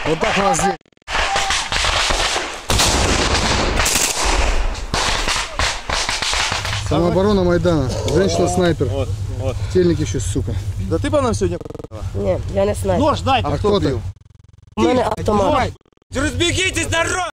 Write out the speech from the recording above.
Вот так нас здесь. Самооборона Майдана. Женщина-снайпер. Вот. Тельник еще, сука. Да ты по нам сегодня? Ні, я не снайпер. Нож дай! А кто ты? У мене автомат. Разбегитесь, народ!